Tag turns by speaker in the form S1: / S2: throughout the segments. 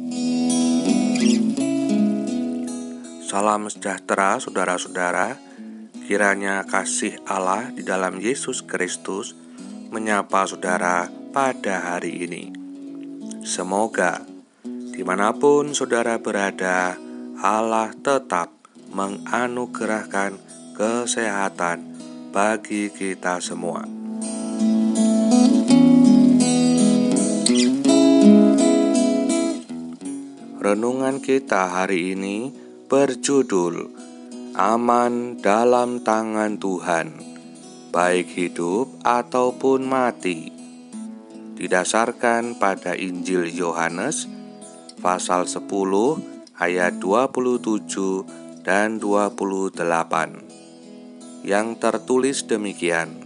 S1: Salam sejahtera saudara-saudara, kiranya kasih Allah di dalam Yesus Kristus menyapa saudara pada hari ini. Semoga dimanapun saudara berada, Allah tetap menganugerahkan kesehatan bagi kita semua. Renungan kita hari ini berjudul Aman dalam tangan Tuhan, baik hidup ataupun mati. Didasarkan pada Injil Yohanes pasal 10 ayat 27 dan 28 yang tertulis demikian: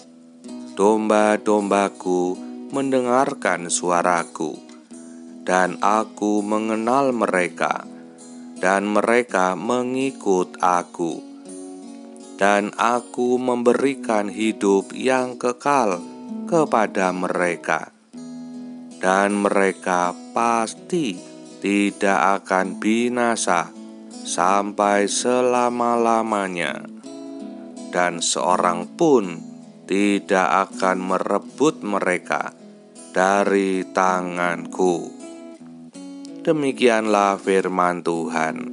S1: Domba-dombaku mendengarkan suaraku, dan aku mengenal mereka, dan mereka mengikut aku. Dan aku memberikan hidup yang kekal kepada mereka, dan mereka pasti tidak akan binasa sampai selama-lamanya, dan seorang pun tidak akan merebut mereka dari tanganku. Demikianlah firman Tuhan.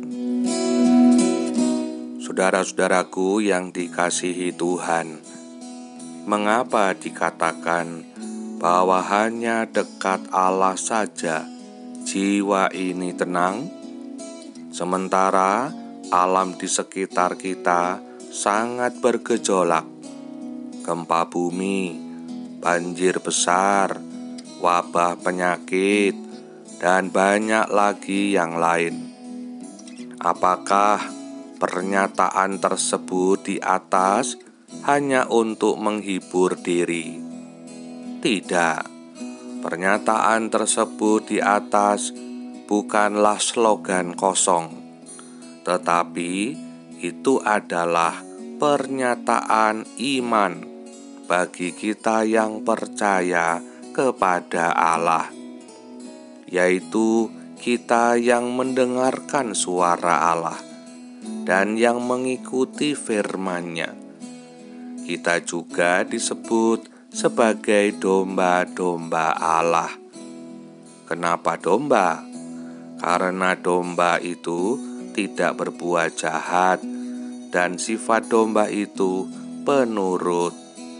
S1: Saudara-saudaraku yang dikasihi Tuhan, mengapa dikatakan bahwa hanya dekat Allah saja jiwa ini tenang, sementara alam di sekitar kita sangat bergejolak? Gempa bumi, banjir besar, wabah penyakit, dan banyak lagi yang lain. Apakah pernyataan tersebut di atas hanya untuk menghibur diri? Tidak. Pernyataan tersebut di atas bukanlah slogan kosong, tetapi itu adalah pernyataan iman bagi kita yang percaya kepada Allah, yaitu kita yang mendengarkan suara Allah dan yang mengikuti firman-Nya. Kita juga disebut sebagai domba-domba Allah. Kenapa domba? Karena domba itu tidak berbuat jahat, dan sifat domba itu penurut.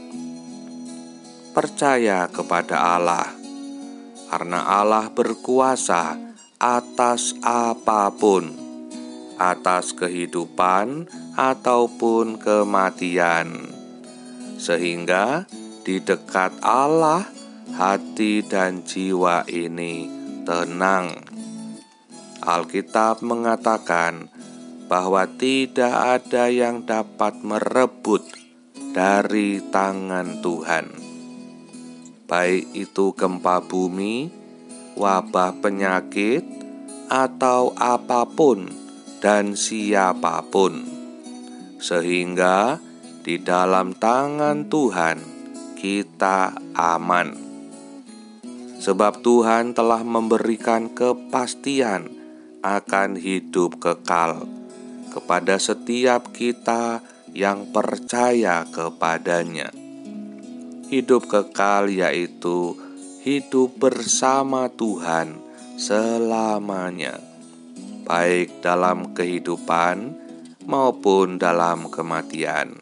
S1: Percaya kepada Allah, karena Allah berkuasa atas apapun, atas kehidupan ataupun kematian. Sehingga di dekat Allah, hati dan jiwa ini tenang. Alkitab mengatakan bahwa tidak ada yang dapat merebut dari tangan Tuhan, baik itu gempa bumi, wabah penyakit, atau apapun dan siapapun. Sehingga di dalam tangan Tuhan kita aman. Sebab Tuhan telah memberikan kepastian akan hidup kekal kepada setiap kita yang percaya kepadanya. Hidup kekal yaitu hidup bersama Tuhan selamanya, baik dalam kehidupan maupun dalam kematian.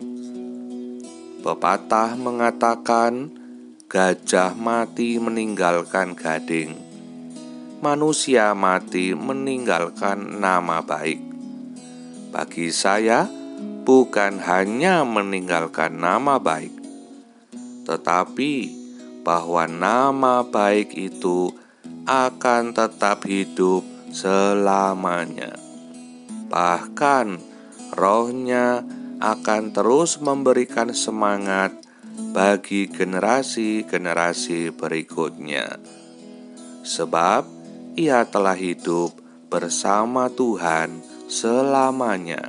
S1: Pepatah mengatakan, gajah mati meninggalkan gading, manusia mati meninggalkan nama baik. Bagi saya, bukan hanya meninggalkan nama baik, tetapi bahwa nama baik itu akan tetap hidup selamanya. Bahkan Roh-Nya akan terus memberikan semangat bagi generasi-generasi berikutnya, sebab Ia telah hidup bersama Tuhan selamanya.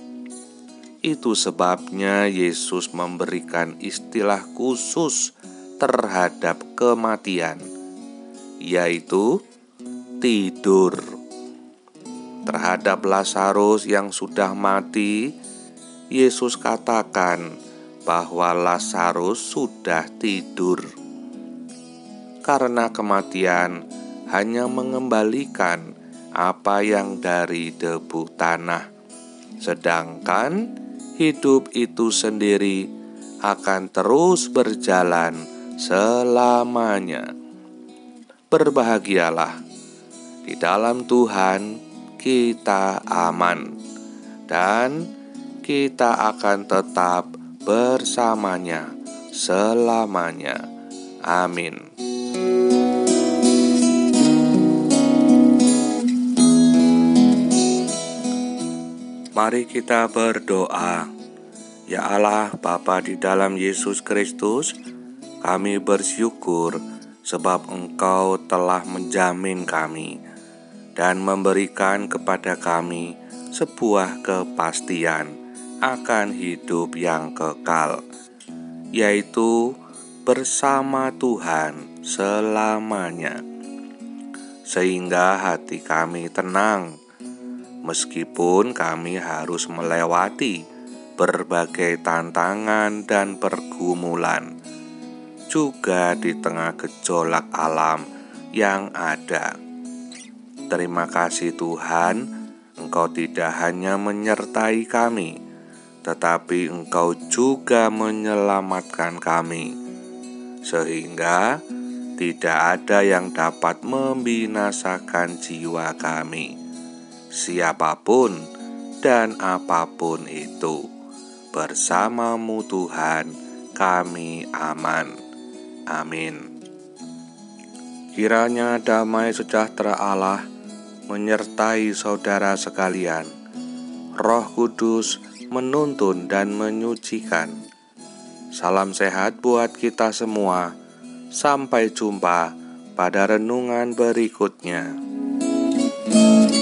S1: Itu sebabnya Yesus memberikan istilah khusus terhadap kematian, yaitu tidur. Terhadap Lazarus yang sudah mati, Yesus katakan bahwa Lazarus sudah tidur. Karena kematian hanya mengembalikan apa yang dari debu tanah, sedangkan hidup itu sendiri akan terus berjalan selamanya. Berbahagialah, di dalam Tuhan kita aman, dan kita akan tetap bersamanya selamanya. Amin. Mari kita berdoa. Ya Allah, Bapa di dalam Yesus Kristus, kami bersyukur sebab Engkau telah menjamin kami dan memberikan kepada kami sebuah kepastian akan hidup yang kekal, yaitu bersama Tuhan selamanya. Sehingga hati kami tenang, meskipun kami harus melewati berbagai tantangan dan pergumulan, juga di tengah gejolak alam yang ada. Terima kasih Tuhan, Engkau tidak hanya menyertai kami, tetapi Engkau juga menyelamatkan kami, sehingga tidak ada yang dapat membinasakan jiwa kami, siapapun dan apapun itu. Bersama-Mu Tuhan, kami aman. Amin. Kiranya damai sejahtera Allah menyertai saudara sekalian. Roh Kudus menuntun dan menyucikan. Salam sehat buat kita semua. Sampai jumpa pada renungan berikutnya.